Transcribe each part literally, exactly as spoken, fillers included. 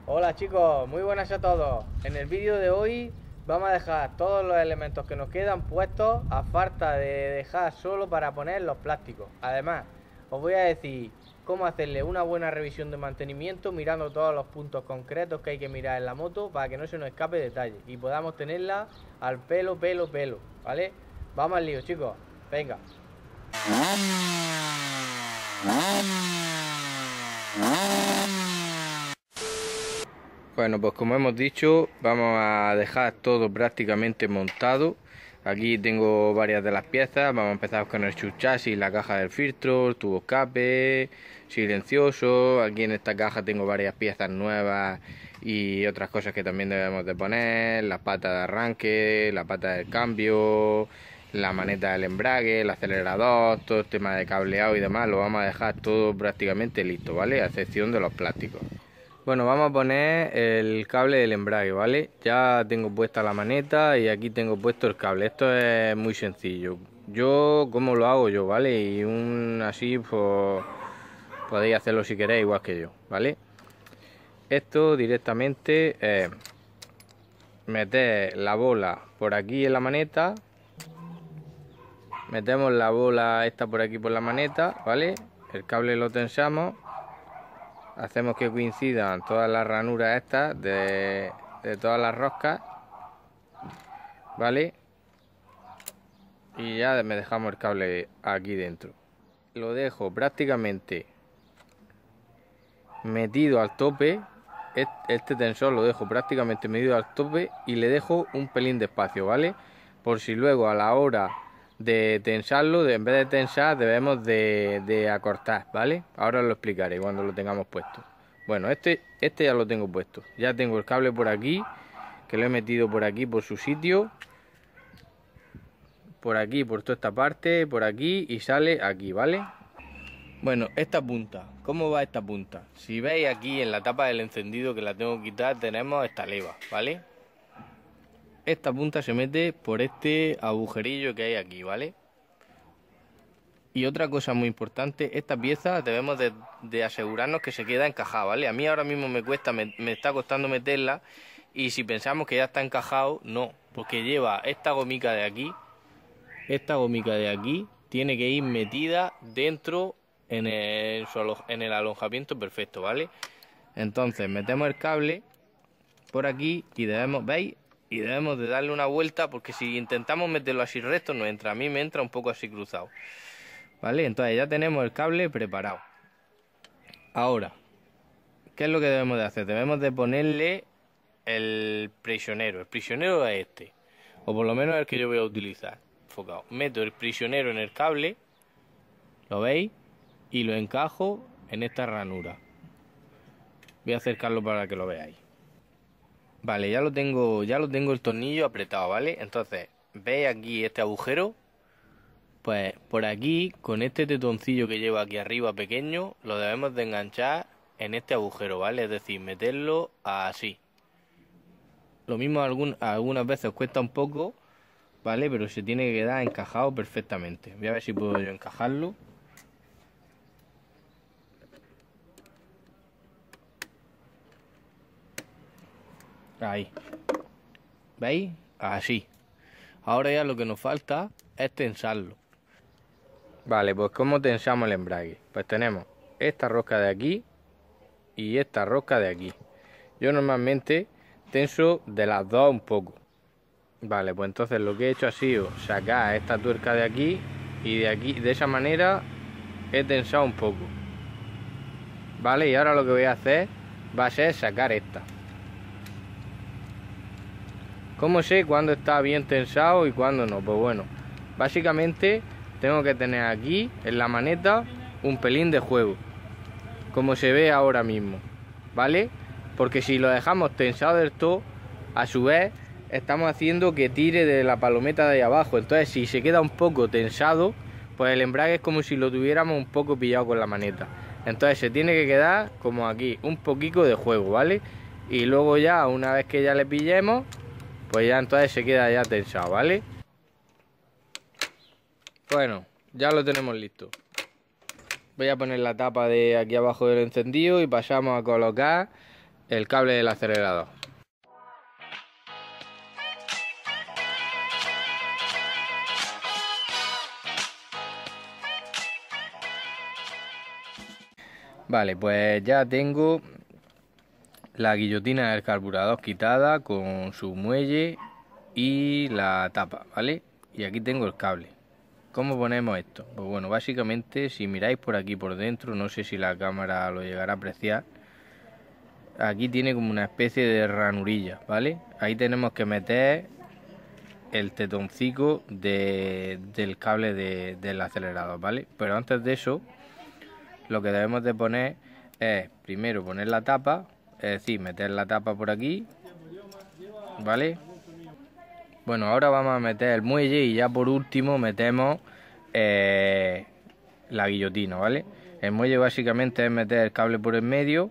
Hola chicos, muy buenas a todos. En el vídeo de hoy vamos a dejar todos los elementos que nos quedan puestos a falta de dejar solo para poner los plásticos. Además, os voy a decir cómo hacerle una buena revisión de mantenimiento mirando todos los puntos concretos que hay que mirar en la moto para que no se nos escape detalle y podamos tenerla al pelo, pelo, pelo, ¿vale? Vamos al lío chicos, venga. Bueno, pues como hemos dicho, vamos a dejar todo prácticamente montado. Aquí tengo varias de las piezas. Vamos a empezar con el subchasis, la caja del filtro, el tubo escape, silencioso. Aquí en esta caja tengo varias piezas nuevas y otras cosas que también debemos de poner. La pata de arranque, la pata del cambio, la maneta del embrague, el acelerador, todo el tema de cableado y demás. Lo vamos a dejar todo prácticamente listo, ¿vale? A excepción de los plásticos. Bueno, vamos a poner el cable del embrague, ¿vale? Ya tengo puesta la maneta y aquí tengo puesto el cable. Esto es muy sencillo. Yo, ¿cómo lo hago yo, vale? Y un así, pues, podéis hacerlo si queréis, igual que yo, ¿vale? Esto directamente es meter la bola por aquí en la maneta. Metemos la bola esta por aquí por la maneta, ¿vale? El cable lo tensamos. Hacemos que coincidan todas las ranuras estas de, de todas las roscas, ¿vale? Y ya me dejamos el cable aquí dentro. Lo dejo prácticamente metido al tope. Este tensor lo dejo prácticamente metido al tope y le dejo un pelín de espacio, ¿vale? Por si luego a la hora de tensarlo, de, en vez de tensar, debemos de, de acortar, ¿vale? Ahora lo explicaré cuando lo tengamos puesto. Bueno, este, este ya lo tengo puesto. Ya tengo el cable por aquí, que lo he metido por aquí, por su sitio. Por aquí, por toda esta parte, por aquí y sale aquí, ¿vale? Bueno, esta punta, ¿cómo va esta punta? Si veis aquí en la tapa del encendido que la tengo que quitar, tenemos esta leva, ¿vale? Esta punta se mete por este agujerillo que hay aquí, ¿vale? Y otra cosa muy importante, esta pieza debemos de, de asegurarnos que se queda encajada, ¿vale? A mí ahora mismo me cuesta, me, me está costando meterla y si pensamos que ya está encajado, no, porque lleva esta gomica de aquí, esta gomica de aquí tiene que ir metida dentro en el, en el alojamiento perfecto, ¿vale? Entonces metemos el cable por aquí y debemos, ¿veis? Y debemos de darle una vuelta porque si intentamos meterlo así recto no entra. A mí me entra un poco así cruzado, ¿vale? Entonces ya tenemos el cable preparado. Ahora, ¿qué es lo que debemos de hacer? Debemos de ponerle el prisionero. El prisionero es este, o por lo menos el que yo voy a utilizar. Enfocado. Meto el prisionero en el cable, ¿lo veis? Y lo encajo en esta ranura. Voy a acercarlo para que lo veáis. Vale, ya lo tengo, ya lo tengo el tornillo apretado, ¿vale? Entonces, ¿veis aquí este agujero? Pues por aquí, con este tetoncillo que lleva aquí arriba pequeño, lo debemos de enganchar en este agujero, ¿vale? Es decir, meterlo así. Lo mismo algún, algunas veces cuesta un poco, ¿vale? Pero se tiene que quedar encajado perfectamente. Voy a ver si puedo yo encajarlo. Ahí. ¿Veis? Así. Ahora ya lo que nos falta es tensarlo. Vale, pues ¿cómo tensamos el embrague? Pues tenemos esta rosca de aquí y esta rosca de aquí. Yo normalmente tenso de las dos un poco. Vale, pues entonces lo que he hecho ha sido sacar esta tuerca de aquí y de aquí, de esa manera he tensado un poco. Vale, y ahora lo que voy a hacer va a ser sacar esta. ¿Cómo sé cuándo está bien tensado y cuándo no? Pues bueno, básicamente tengo que tener aquí en la maneta un pelín de juego, como se ve ahora mismo, ¿vale? Porque si lo dejamos tensado del todo, a su vez estamos haciendo que tire de la palometa de ahí abajo. Entonces si se queda un poco tensado, pues el embrague es como si lo tuviéramos un poco pillado con la maneta. Entonces se tiene que quedar como aquí, un poquito de juego, ¿vale? Y luego ya, una vez que ya le pillemos, pues ya entonces se queda ya tensado, ¿vale? Bueno, ya lo tenemos listo. Voy a poner la tapa de aquí abajo del encendido y pasamos a colocar el cable del acelerador. Vale, pues ya tengo la guillotina del carburador quitada con su muelle y la tapa, ¿vale? Y aquí tengo el cable. ¿Cómo ponemos esto? Pues bueno, básicamente si miráis por aquí por dentro, no sé si la cámara lo llegará a apreciar, aquí tiene como una especie de ranurilla, ¿vale? Ahí tenemos que meter el tetoncico de, del cable de, del acelerador, ¿vale? Pero antes de eso, lo que debemos de poner es primero poner la tapa, es decir, meter la tapa por aquí, ¿vale? Bueno, ahora vamos a meter el muelle y ya por último metemos eh, la guillotina, ¿vale? El muelle básicamente es meter el cable por el medio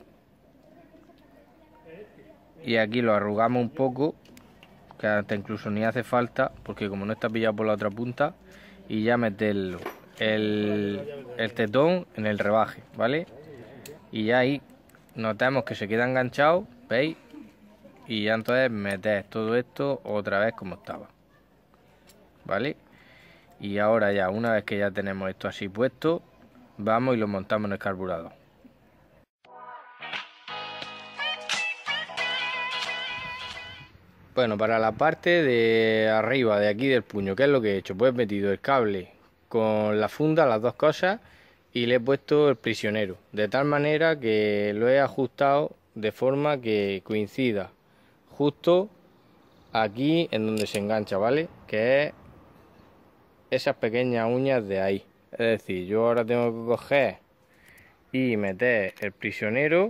y aquí lo arrugamos un poco, que hasta incluso ni hace falta porque como no está pillado por la otra punta, y ya meterlo el, el tetón en el rebaje, ¿vale? Y ya ahí notamos que se queda enganchado, ¿veis? Y ya entonces meter todo esto otra vez como estaba, ¿vale? Y ahora ya, una vez que ya tenemos esto así puesto, vamos y lo montamos en el carburador. Bueno, para la parte de arriba, de aquí del puño, ¿qué es lo que he hecho? Pues he metido el cable con la funda, las dos cosas, y le he puesto el prisionero, de tal manera que lo he ajustado de forma que coincida justo aquí en donde se engancha, ¿vale? Que es esas pequeñas uñas de ahí. Es decir, yo ahora tengo que coger y meter el prisionero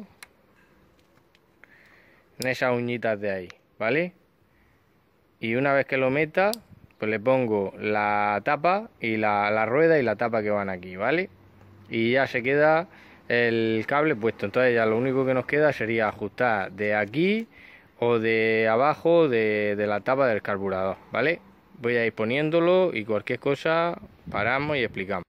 en esas uñitas de ahí, ¿vale? Y una vez que lo meta, pues le pongo la tapa y la, la rueda y la tapa que van aquí, ¿vale? Y ya se queda el cable puesto. Entonces ya lo único que nos queda sería ajustar de aquí o de abajo de, de la tapa del carburador, ¿vale? Voy a ir poniéndolo y cualquier cosa paramos y explicamos.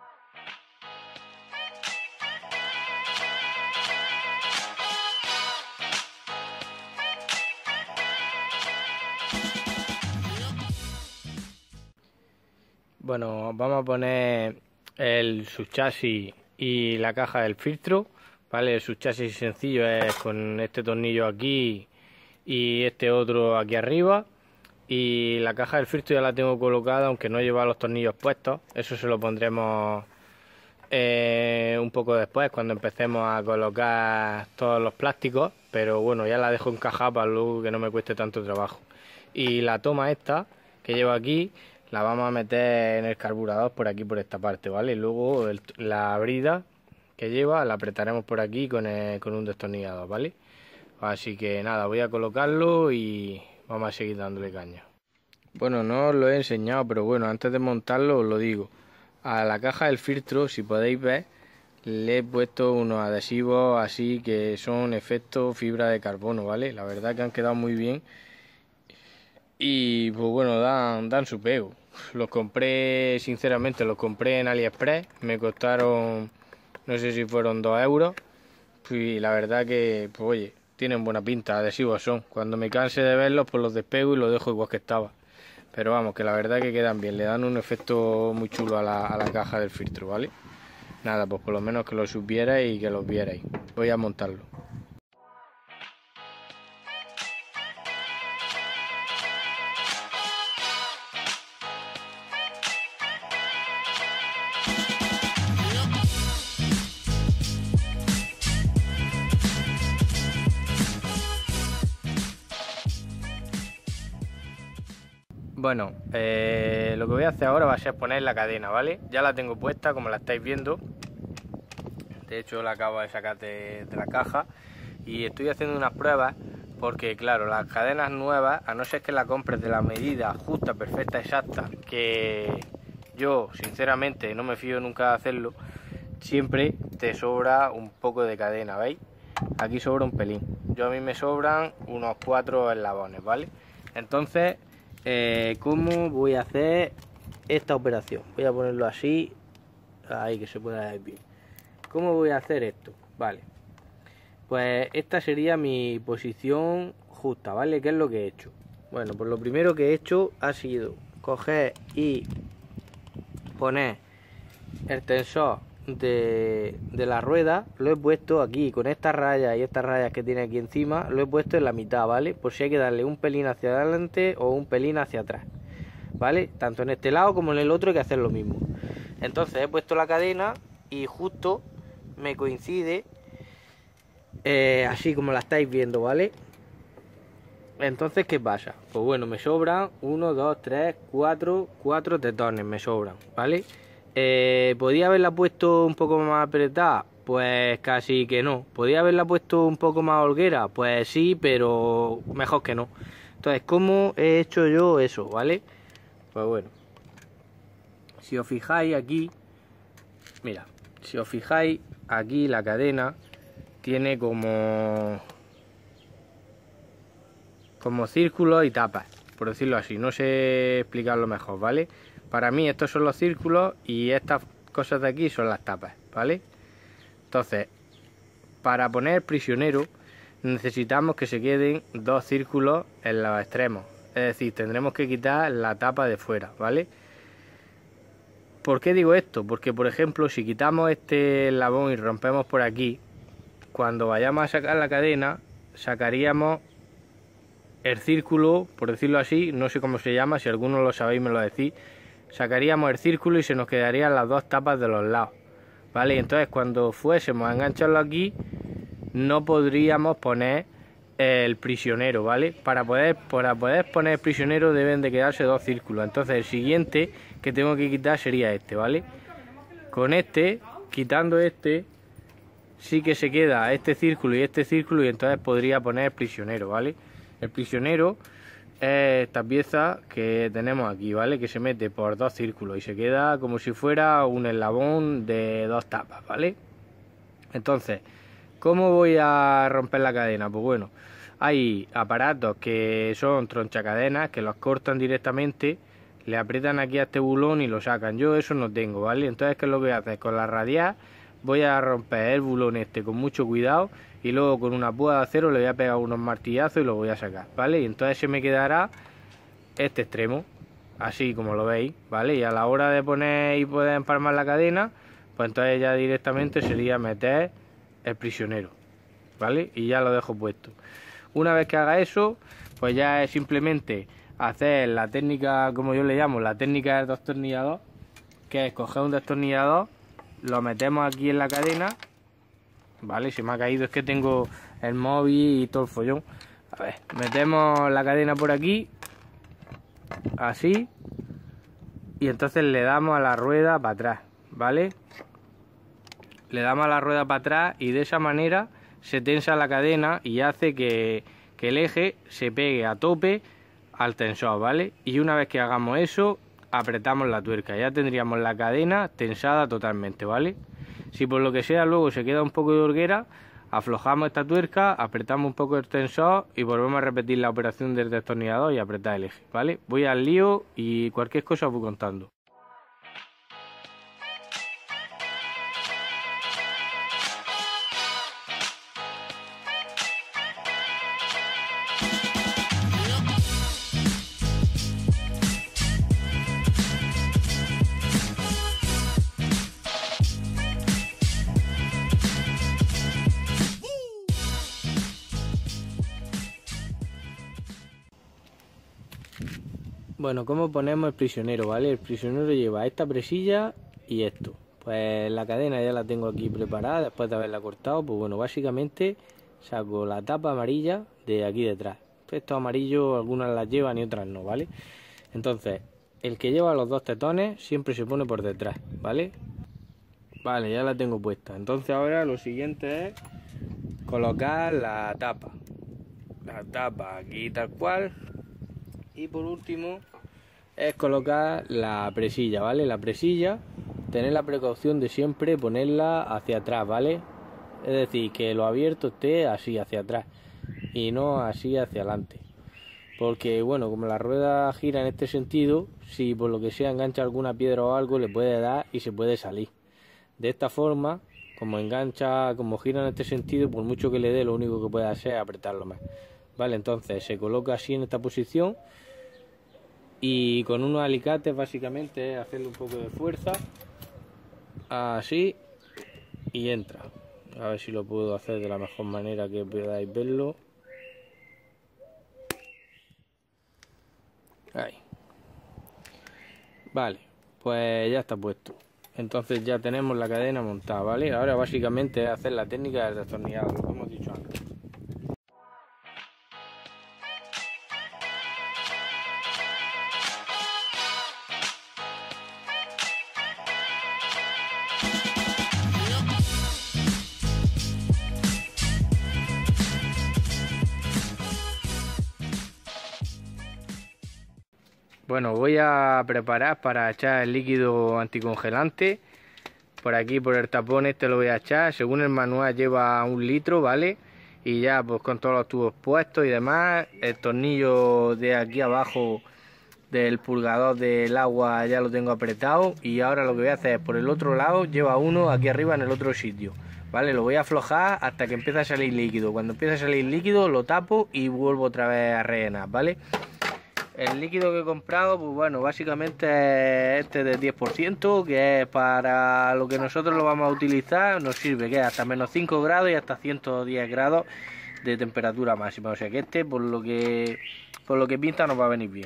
Bueno, vamos a poner el subchasis y la caja del filtro, ¿vale? El subchasis sencillo es con este tornillo aquí y este otro aquí arriba, y la caja del filtro ya la tengo colocada, aunque no lleva los tornillos puestos. Eso se lo pondremos eh, un poco después, cuando empecemos a colocar todos los plásticos, pero bueno, ya la dejo encajada para luego que no me cueste tanto trabajo. Y la toma esta que llevo aquí la vamos a meter en el carburador por aquí, por esta parte, ¿vale? Y luego el, la brida que lleva la apretaremos por aquí con, el, con un destornillador, ¿vale? Así que nada, voy a colocarlo y vamos a seguir dándole caña. Bueno, no os lo he enseñado, pero bueno, antes de montarlo os lo digo. A la caja del filtro, si podéis ver, le he puesto unos adhesivos así que son efecto fibra de carbono, ¿vale? La verdad que han quedado muy bien. Y pues bueno, dan, dan su pego. Los compré, sinceramente, los compré en AliExpress. Me costaron, no sé si fueron dos euros. Y la verdad que, pues oye, tienen buena pinta, adhesivos son. Cuando me canse de verlos, pues los despego y los dejo igual que estaba. Pero vamos, que la verdad que quedan bien. Le dan un efecto muy chulo a la, a la caja del filtro, ¿vale? Nada, pues por lo menos que lo supierais y que los vierais. Voy a montarlo. Bueno, eh, lo que voy a hacer ahora va a ser poner la cadena, ¿vale? Ya la tengo puesta, como la estáis viendo. De hecho, la acabo de sacar de, de la caja. Y estoy haciendo unas pruebas porque, claro, las cadenas nuevas, a no ser que la compres de la medida justa, perfecta, exacta, que yo, sinceramente, no me fío nunca de hacerlo, siempre te sobra un poco de cadena, ¿veis? Aquí sobra un pelín. Yo a mí me sobran unos cuatro eslabones, ¿vale? Entonces... Eh, ¿cómo voy a hacer esta operación? Voy a ponerlo así, ahí que se pueda ver bien. ¿Cómo voy a hacer esto? Vale, pues esta sería mi posición justa, ¿vale? ¿Qué es lo que he hecho? Bueno, pues lo primero que he hecho ha sido coger y poner el tensor de, de la rueda, lo he puesto aquí con estas rayas y estas rayas que tiene aquí encima, lo he puesto en la mitad, ¿vale? Por si hay que darle un pelín hacia adelante o un pelín hacia atrás, ¿vale? Tanto en este lado como en el otro hay que hacer lo mismo. Entonces he puesto la cadena y justo me coincide eh, así como la estáis viendo, ¿vale? Entonces, ¿qué pasa? Pues bueno, me sobran uno, dos, tres, cuatro, cuatro tetones me sobran, ¿vale? Eh, ¿Podía haberla puesto un poco más apretada? Pues casi que no. ¿Podía haberla puesto un poco más holguera? Pues sí, pero mejor que no. Entonces, ¿cómo he hecho yo eso, vale? Pues bueno, si os fijáis aquí, mira, si os fijáis aquí la cadena tiene como como círculos y tapas, por decirlo así, no sé explicarlo mejor, ¿vale? Para mí estos son los círculos y estas cosas de aquí son las tapas, ¿vale? Entonces, para poner prisionero necesitamos que se queden dos círculos en los extremos, es decir, tendremos que quitar la tapa de fuera, ¿vale? ¿Por qué digo esto? Porque, por ejemplo, si quitamos este eslabón y rompemos por aquí, cuando vayamos a sacar la cadena, sacaríamos el círculo, por decirlo así, no sé cómo se llama, si alguno lo sabéis me lo decís, sacaríamos el círculo y se nos quedarían las dos tapas de los lados, ¿vale? Entonces cuando fuésemos a engancharlo aquí, no podríamos poner el prisionero, ¿vale? Para poder, para poder poner el prisionero deben de quedarse dos círculos, entonces el siguiente que tengo que quitar sería este, ¿vale? Con este, quitando este, sí que se queda este círculo y este círculo y entonces podría poner el prisionero, ¿vale? El prisionero es esta pieza que tenemos aquí, ¿vale? Que se mete por dos círculos y se queda como si fuera un eslabón de dos tapas, ¿vale? Entonces, ¿cómo voy a romper la cadena? Pues bueno, hay aparatos que son tronchacadenas que los cortan directamente, le aprietan aquí a este bulón y lo sacan. Yo eso no tengo, ¿vale? Entonces, ¿qué es lo que voy a hacer? Con la radial voy a romper el bulón este con mucho cuidado y luego con una púa de acero le voy a pegar unos martillazos y lo voy a sacar, ¿vale? Y entonces se me quedará este extremo, así como lo veis, ¿vale? Y a la hora de poner y poder empalmar la cadena, pues entonces ya directamente sería meter el prisionero, ¿vale? Y ya lo dejo puesto. Una vez que haga eso, pues ya es simplemente hacer la técnica, como yo le llamo, la técnica del destornillador, que es coger un destornillador, lo metemos aquí en la cadena, ¿vale? Se me ha caído, es que tengo el móvil y todo el follón. A ver, metemos la cadena por aquí, así, y entonces le damos a la rueda para atrás, ¿vale? Le damos a la rueda para atrás y de esa manera se tensa la cadena y hace que, que el eje se pegue a tope al tensor, ¿vale? Y una vez que hagamos eso, apretamos la tuerca, ya tendríamos la cadena tensada totalmente, ¿vale? Si por lo que sea luego se queda un poco de holguera, aflojamos esta tuerca, apretamos un poco el tensor y volvemos a repetir la operación del destornillador y apretar el eje, ¿vale? Voy al lío y cualquier cosa os voy contando. Bueno, ¿cómo ponemos el prisionero, vale? El prisionero lleva esta presilla y esto. Pues la cadena ya la tengo aquí preparada después de haberla cortado. Pues bueno, básicamente saco la tapa amarilla de aquí detrás. Estos amarillos algunas las llevan y otras no, ¿vale? Entonces, el que lleva los dos tetones siempre se pone por detrás, ¿vale? Vale, ya la tengo puesta. Entonces ahora lo siguiente es colocar la tapa. La tapa aquí tal cual. Y por último es colocar la presilla, ¿vale? La presilla, tener la precaución de siempre ponerla hacia atrás, ¿vale? Es decir, que lo abierto esté así hacia atrás y no así hacia adelante. Porque, bueno, como la rueda gira en este sentido, si por lo que sea engancha alguna piedra o algo, le puede dar y se puede salir. De esta forma, como engancha, como gira en este sentido, por mucho que le dé, lo único que puede hacer es apretarlo más. Vale, entonces se coloca así en esta posición y con unos alicates básicamente es hacerle un poco de fuerza, así, y entra. A ver si lo puedo hacer de la mejor manera que podáis verlo. Ahí. Vale, pues ya está puesto. Entonces ya tenemos la cadena montada, ¿vale? Ahora básicamente es hacer la técnica del destornillado, lo que hemos dicho antes. Bueno, voy a preparar para echar el líquido anticongelante. Por aquí, por el tapón este lo voy a echar. Según el manual lleva un litro, ¿vale? Y ya pues con todos los tubos puestos y demás. El tornillo de aquí abajo del purgador del agua ya lo tengo apretado. Y ahora lo que voy a hacer es por el otro lado, lleva uno aquí arriba en el otro sitio. ¿Vale? Lo voy a aflojar hasta que empiece a salir líquido. Cuando empiece a salir líquido lo tapo y vuelvo otra vez a rellenar, ¿vale? El líquido que he comprado, pues bueno, básicamente es este del diez por ciento, que es para lo que nosotros lo vamos a utilizar, nos sirve, que es hasta menos cinco grados y hasta ciento diez grados de temperatura máxima, o sea que este, por lo que, por lo que pinta, nos va a venir bien.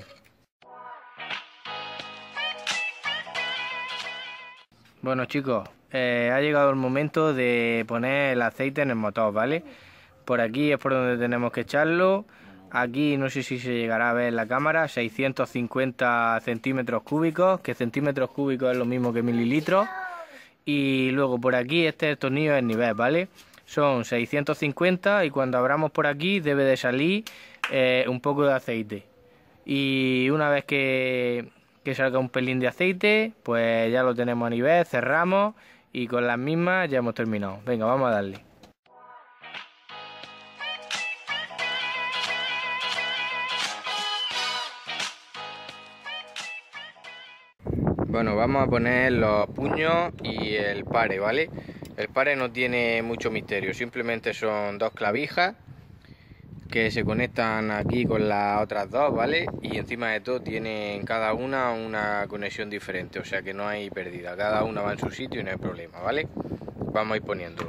Bueno chicos, eh, ha llegado el momento de poner el aceite en el motor, ¿vale? Por aquí es por donde tenemos que echarlo. Aquí no sé si se llegará a ver en la cámara, seiscientos cincuenta centímetros cúbicos, que centímetros cúbicos es lo mismo que mililitros. Y luego por aquí este tornillo es el nivel, ¿vale? Son seiscientos cincuenta y cuando abramos por aquí debe de salir eh, un poco de aceite. Y una vez que, que salga un pelín de aceite, pues ya lo tenemos a nivel, cerramos y con las mismas ya hemos terminado. Venga, vamos a darle. Bueno, vamos a poner los puños y el pare, ¿vale? El pare no tiene mucho misterio, simplemente son dos clavijas que se conectan aquí con las otras dos, ¿vale? Y encima de todo tienen cada una una conexión diferente, o sea que no hay pérdida, cada una va en su sitio y no hay problema, ¿vale? Vamos a ir poniéndolo.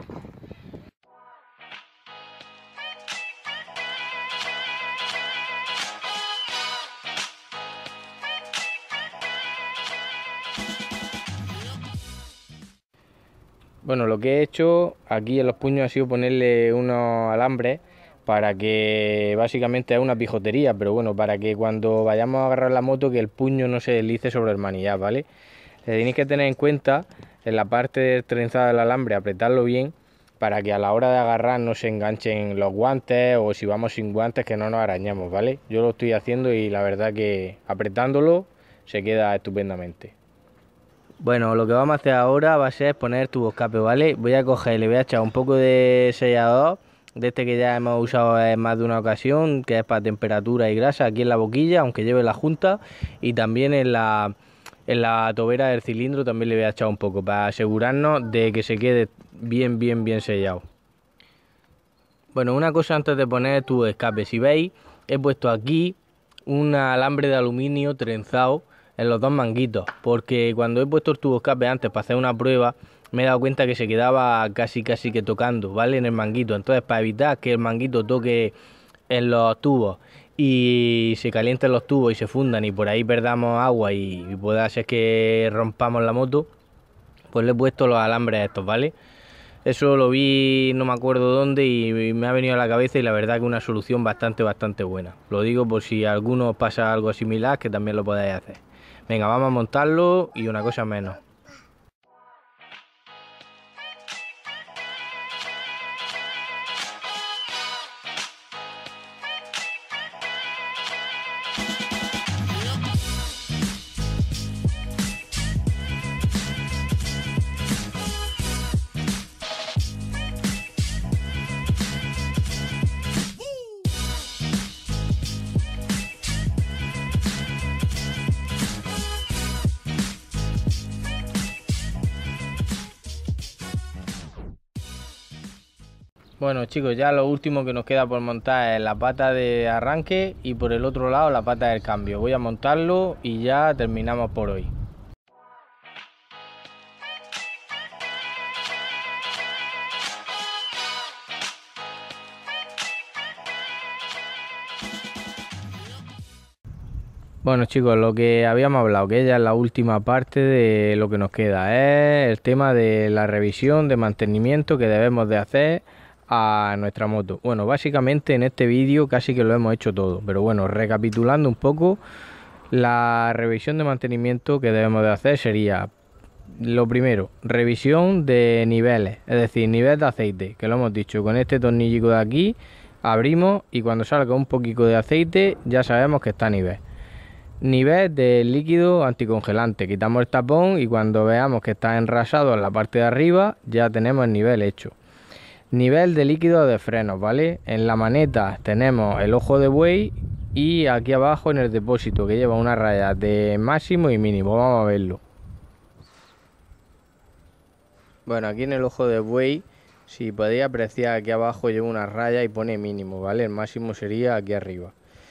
Bueno, lo que he hecho aquí en los puños ha sido ponerle unos alambres para que básicamente es una pijotería, pero bueno, para que cuando vayamos a agarrar la moto que el puño no se deslice sobre el manillar, ¿vale? Tenéis que tener en cuenta en la parte trenzada del alambre apretarlo bien para que a la hora de agarrar no se enganchen los guantes o si vamos sin guantes que no nos arañamos, ¿vale? Yo lo estoy haciendo y la verdad que apretándolo se queda estupendamente. Bueno, lo que vamos a hacer ahora va a ser poner tubo escape, ¿vale? Voy a coger y le voy a echar un poco de sellador, de este que ya hemos usado en más de una ocasión, que es para temperatura y grasa, aquí en la boquilla, aunque lleve la junta, y también en la, en la tobera del cilindro también le voy a echar un poco, para asegurarnos de que se quede bien, bien, bien sellado. Bueno, una cosa antes de poner el tubo de escape, si veis, he puesto aquí un alambre de aluminio trenzado en los dos manguitos, porque cuando he puesto el tubo escape antes para hacer una prueba me he dado cuenta que se quedaba casi casi que tocando, ¿vale? En el manguito. Entonces, para evitar que el manguito toque en los tubos y se calienten los tubos y se fundan y por ahí perdamos agua y, y pueda ser que rompamos la moto, pues le he puesto los alambres estos, ¿vale? Eso lo vi no me acuerdo dónde y me ha venido a la cabeza y la verdad que una solución bastante bastante buena. Lo digo por si a alguno pasa algo similar, que también lo podáis hacer. Venga, vamos a montarlo y una cosa menos. Bueno chicos, ya lo último que nos queda por montar es la pata de arranque y por el otro lado la pata del cambio. Voy a montarlo y ya terminamos por hoy. Bueno chicos, lo que habíamos hablado, que ya es la última parte de lo que nos queda, es el tema de la revisión de mantenimiento que debemos de hacer a nuestra moto. Bueno, básicamente en este vídeo casi que lo hemos hecho todo, pero bueno, recapitulando un poco, la revisión de mantenimiento que debemos de hacer sería, lo primero, revisión de niveles, es decir, nivel de aceite, que lo hemos dicho, con este tornillico de aquí abrimos y cuando salga un poquito de aceite ya sabemos que está a nivel. Nivel de líquido anticongelante, quitamos el tapón y cuando veamos que está enrasado en la parte de arriba ya tenemos el nivel hecho. Nivel de líquido de frenos, ¿vale? En la maneta tenemos el ojo de buey y aquí abajo en el depósito que lleva una raya de máximo y mínimo, vamos a verlo. Bueno, aquí en el ojo de buey, si podéis apreciar, aquí abajo lleva una raya y pone mínimo, ¿vale? El máximo sería aquí arriba.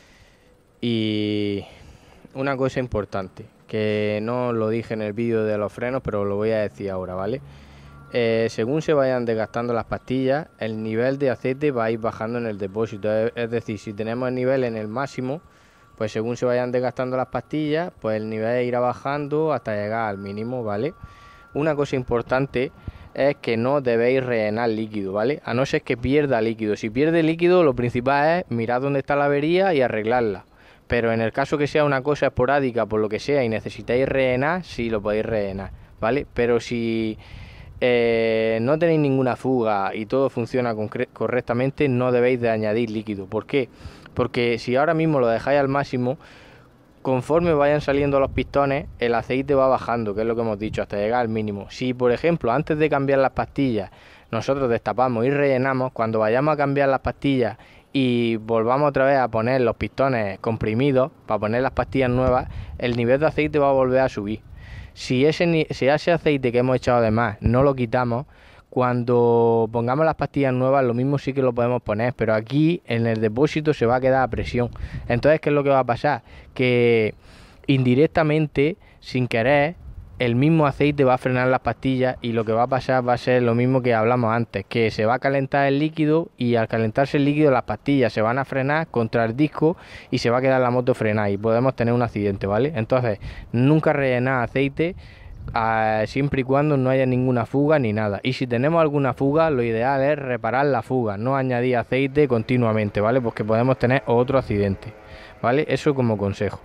Y una cosa importante, que no lo dije en el vídeo de los frenos, pero lo voy a decir ahora, ¿vale? Eh, según se vayan desgastando las pastillas, el nivel de aceite va a ir bajando en el depósito. Es, es decir, si tenemos el nivel en el máximo, pues según se vayan desgastando las pastillas, pues el nivel irá bajando hasta llegar al mínimo, ¿vale? Una cosa importante es que no debéis rellenar líquido, ¿vale? A no ser que pierda líquido. Si pierde líquido, lo principal es mirar dónde está la avería y arreglarla. Pero en el caso que sea una cosa esporádica, por lo que sea, y necesitáis rellenar, sí lo podéis rellenar, ¿vale? Pero si eh, no tenéis ninguna fuga y todo funciona correctamente, no debéis de añadir líquido. ¿Por qué? Porque si ahora mismo lo dejáis al máximo, conforme vayan saliendo los pistones, el aceite va bajando, que es lo que hemos dicho, hasta llegar al mínimo. Si, por ejemplo, antes de cambiar las pastillas, nosotros destapamos y rellenamos, cuando vayamos a cambiar las pastillas y volvamos otra vez a poner los pistones comprimidos para poner las pastillas nuevas, el nivel de aceite va a volver a subir. Si ese, si ese aceite que hemos echado de más no lo quitamos, cuando pongamos las pastillas nuevas lo mismo sí que lo podemos poner, pero aquí en el depósito se va a quedar a presión. Entonces, ¿qué es lo que va a pasar? Que indirectamente, sin querer, el mismo aceite va a frenar las pastillas y lo que va a pasar va a ser lo mismo que hablamos antes, que se va a calentar el líquido y al calentarse el líquido las pastillas se van a frenar contra el disco y se va a quedar la moto frenada y podemos tener un accidente, ¿vale? Entonces, nunca rellenar aceite a, siempre y cuando no haya ninguna fuga ni nada. Y si tenemos alguna fuga, lo ideal es reparar la fuga, no añadir aceite continuamente, ¿vale? Porque podemos tener otro accidente, ¿vale? Eso como consejo.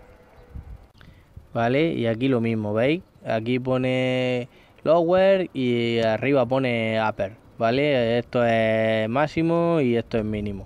Vale, y aquí lo mismo, ¿veis? Aquí pone lower y arriba pone upper, ¿vale? Esto es máximo y esto es mínimo.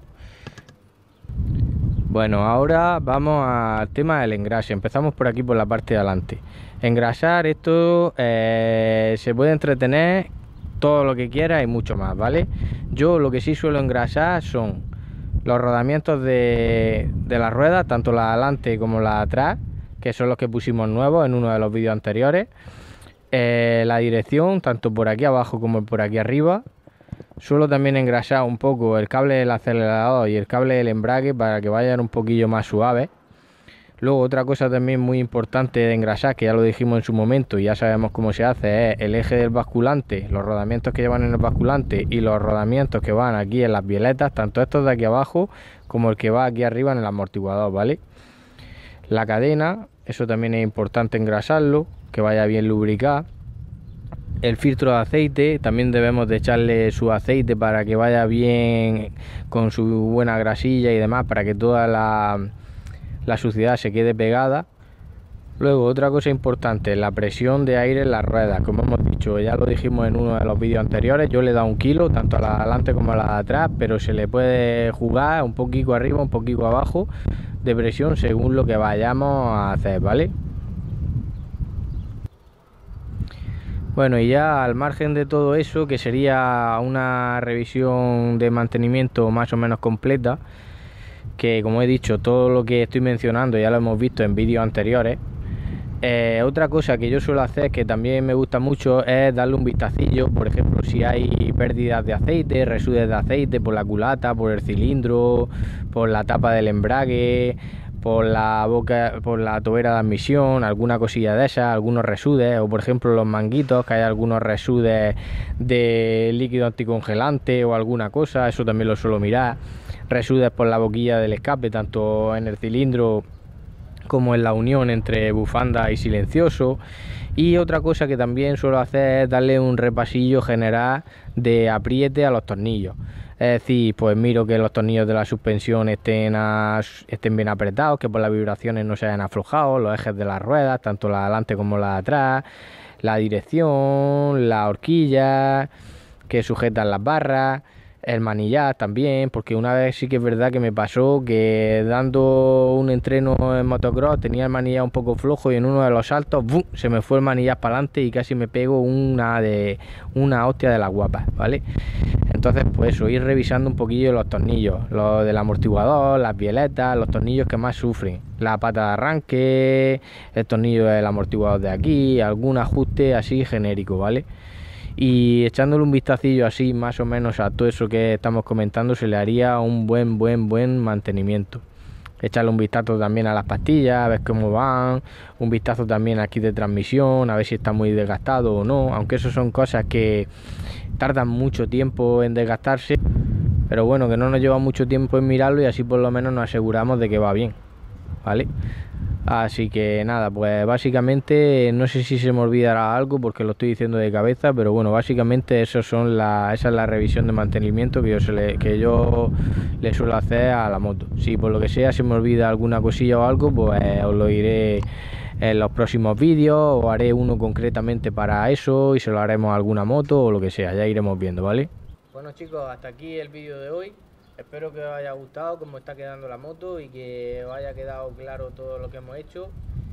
Bueno, ahora vamos al tema del engrase. Empezamos por aquí, por la parte de adelante. Engrasar esto eh, se puede entretener todo lo que quiera y mucho más, ¿vale? Yo lo que sí suelo engrasar son los rodamientos de, de las ruedas, tanto la de adelante como la de atrás, que son los que pusimos nuevos en uno de los vídeos anteriores. Eh, la dirección, tanto por aquí abajo como por aquí arriba. Suelo también engrasar un poco el cable del acelerador y el cable del embrague para que vayan un poquillo más suaves. Luego otra cosa también muy importante de engrasar, que ya lo dijimos en su momento y ya sabemos cómo se hace, es el eje del basculante, los rodamientos que llevan en el basculante y los rodamientos que van aquí en las violetas, tanto estos de aquí abajo como el que va aquí arriba en el amortiguador, ¿vale? La cadena, eso también es importante engrasarlo, que vaya bien lubricada. El filtro de aceite, también debemos de echarle su aceite para que vaya bien con su buena grasilla y demás, para que toda la, la suciedad se quede pegada. Luego otra cosa importante, la presión de aire en las ruedas, como hemos dicho, ya lo dijimos en uno de los vídeos anteriores, yo le he dado un kilo, tanto a la de adelante como a la de atrás, pero se le puede jugar un poquito arriba, un poquito abajo de presión según lo que vayamos a hacer, ¿vale? Bueno, y ya al margen de todo eso, que sería una revisión de mantenimiento más o menos completa, que como he dicho, todo lo que estoy mencionando ya lo hemos visto en vídeos anteriores. Eh, otra cosa que yo suelo hacer, que también me gusta mucho, es darle un vistacillo, por ejemplo, si hay pérdidas de aceite, resudes de aceite por la culata, por el cilindro, por la tapa del embrague, por la boca, por la tobera de admisión, alguna cosilla de esas, algunos resudes, o por ejemplo los manguitos, que hay algunos resudes de líquido anticongelante o alguna cosa, eso también lo suelo mirar. Resudes por la boquilla del escape, tanto en el cilindro como en la unión entre bufanda y silencioso. Y otra cosa que también suelo hacer es darle un repasillo general de apriete a los tornillos. Es decir, pues miro que los tornillos de la suspensión estén, a, estén bien apretados, que por las vibraciones no se hayan aflojado, los ejes de las ruedas, tanto la de adelante como la de atrás, la dirección, la horquilla que sujetan las barras, el manillar también, porque una vez sí que es verdad que me pasó que dando un entreno en motocross tenía el manillar un poco flojo y en uno de los saltos ¡bum!, se me fue el manillar para adelante y casi me pego una de una hostia de las guapas, ¿vale? Entonces pues eso, ir revisando un poquillo los tornillos, los del amortiguador, las bieletas, los tornillos que más sufren, la pata de arranque, el tornillo del amortiguador de aquí, algún ajuste así genérico, ¿vale? Y echándole un vistacillo así más o menos a todo eso que estamos comentando, se le haría un buen buen buen mantenimiento. Echarle un vistazo también a las pastillas, a ver cómo van, un vistazo también aquí de transmisión, a ver si está muy desgastado o no, aunque eso son cosas que tardan mucho tiempo en desgastarse, pero bueno, que no nos lleva mucho tiempo en mirarlo y así por lo menos nos aseguramos de que va bien, ¿vale? Así que nada, pues básicamente no sé si se me olvidará algo porque lo estoy diciendo de cabeza, pero bueno, básicamente eso son la, esa es la revisión de mantenimiento que yo, se le, que yo le suelo hacer a la moto. Si por lo que sea se me olvida alguna cosilla o algo, pues os lo diré en los próximos vídeos o haré uno concretamente para eso y se lo haremos a alguna moto o lo que sea, ya iremos viendo, ¿vale? Bueno chicos, hasta aquí el vídeo de hoy. Espero que os haya gustado cómo está quedando la moto y que os haya quedado claro todo lo que hemos hecho.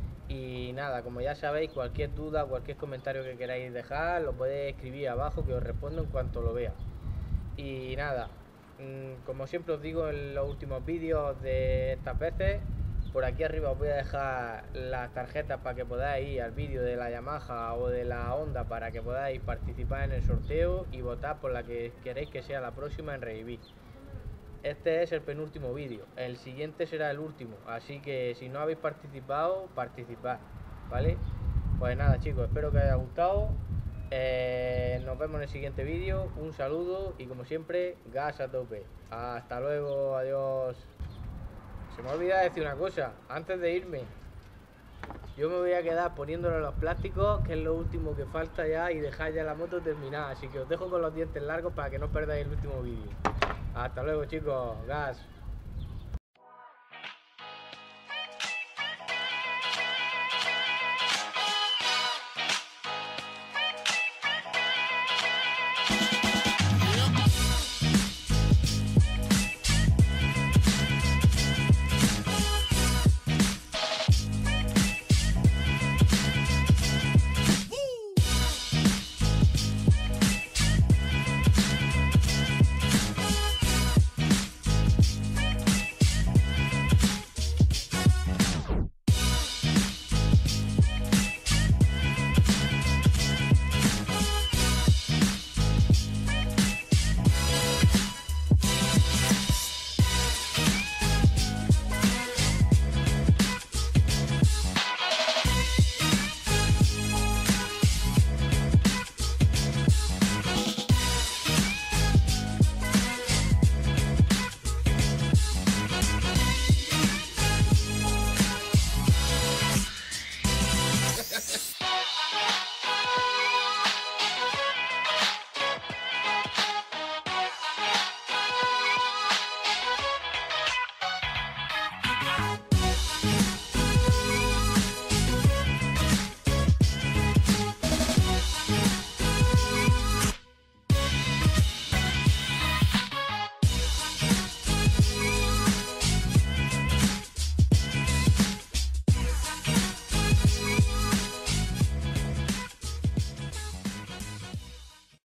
Y nada, como ya sabéis, cualquier duda, cualquier comentario que queráis dejar, lo podéis escribir abajo que os respondo en cuanto lo vea. Y nada, como siempre os digo en los últimos vídeos de estas veces, por aquí arriba os voy a dejar las tarjetas para que podáis ir al vídeo de la Yamaha o de la Honda para que podáis participar en el sorteo y votar por la que queréis que sea la próxima en Revivir. Este es el penúltimo vídeo, el siguiente será el último, así que si no habéis participado, participad, ¿vale? Pues nada chicos, espero que os haya gustado, eh, nos vemos en el siguiente vídeo, un saludo y como siempre, gas a tope. Hasta luego, adiós. Se me ha olvidado decir una cosa, antes de irme, yo me voy a quedar poniéndole los plásticos, que es lo último que falta ya, y dejar ya la moto terminada, así que os dejo con los dientes largos para que no perdáis el último vídeo. Hasta luego chicos, gas.